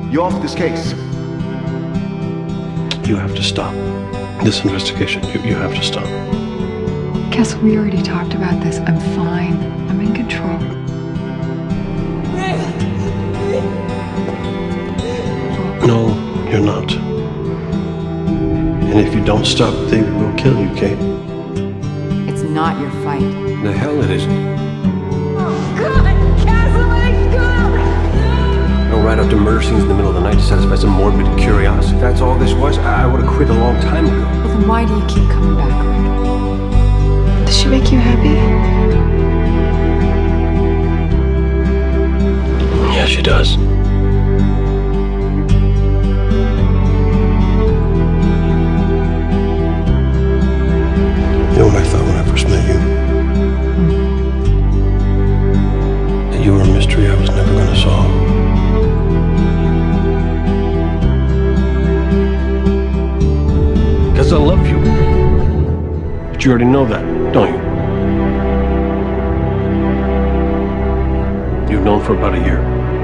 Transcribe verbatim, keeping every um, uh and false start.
You off this case? You have to stop this investigation. You, you have to stop. Kessel, we already talked about this. I'm fine. I'm in control. No, you're not. And if you don't stop, they will kill you, Kate. It's not your fight. The hell it isn't. Oh, God! Castle, let go! Don't ride out to murder scenes in the middle of the night to satisfy some morbid curiosity. If that's all this was, I, I would have quit a long time ago. Well, then why do you keep coming back around? Does she make you happy? Yeah, she does. You know what I thought when I first met you? That you were a mystery I was never going to solve. Because I love you. But you already know that, don't you? You've known for about a year.